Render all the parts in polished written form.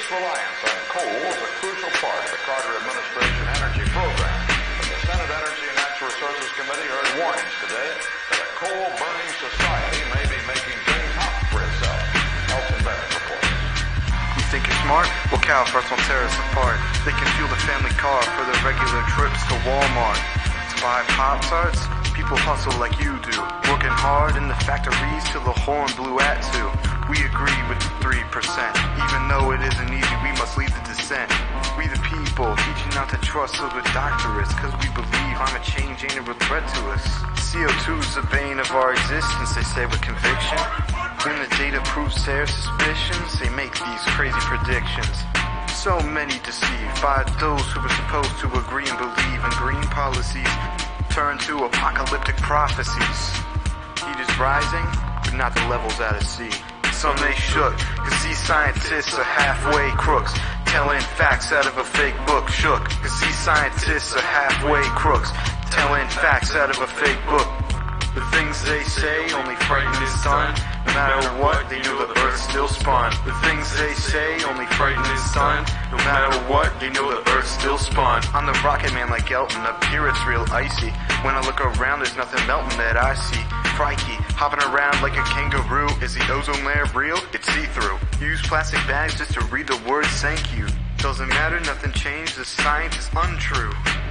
reliance on coal is a crucial part of the Carter administration energy program. But the Senate Energy and Natural Resources Committee heard warnings today that a coal-burning society may be making things hot for itself. Elton Bennett reports. You think you're smart? Well, Calfarts won't tear us apart. They can fuel the family car for their regular trips to Walmart. To buy Pop-Tarts, people hustle like you do, working hard in the factories till the horn blew at two. We agree with the 3%, even though it isn't easy, we must lead the dissent. We the people, teaching not to trust those with doctorates, cause we believe climate change ain't a real threat to us. CO2's the bane of our existence, they say with conviction. When the data proves their suspicions, they make these crazy predictions. So many deceived by those who were supposed to agree and believe in green policies, turn to apocalyptic prophecies. Heat is rising, but not the levels out of sea. Some they shook, cause these scientists are halfway crooks, telling facts out of a fake book. Shook, cause these scientists are halfway crooks, telling facts out of a fake book. The things they say only frighten the sun. No matter what, they know the earth still spun. The things they say only frighten the sun. No matter what, they know the earth still spun. I'm the rocket man like Elton, up here it's real icy. When I look around, there's nothing melting that I see. Crikey, hopping around like a kangaroo. Is the ozone layer real? It's see-through. Use plastic bags just to read the words thank you. Doesn't matter, nothing changed, the science is untrue.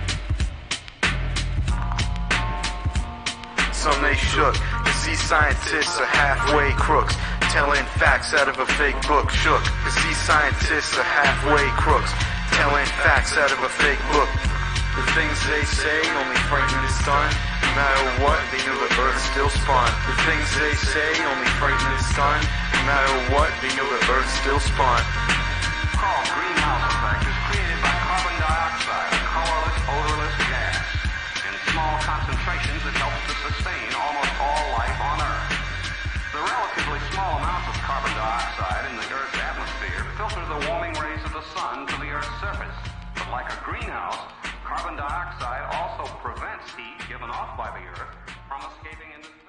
Some they shook, cause these scientists are halfway crooks, telling facts out of a fake book. Shook, cause these scientists are halfway crooks, telling facts out of a fake book. The things they say only frighten the sun. No matter what, they know the earth still spun. The things they say only frighten the sun. No matter what, they know the earth still spun. Called greenhouse effect is created by carbon dioxide, a colorless, odorless gas. In small concentrations, it helps to sustain almost all life on Earth. The relatively small amounts of carbon dioxide in the Earth's atmosphere filter the warming rays of the sun to the Earth's surface. But like a greenhouse, carbon dioxide also prevents heat given off by the Earth from escaping into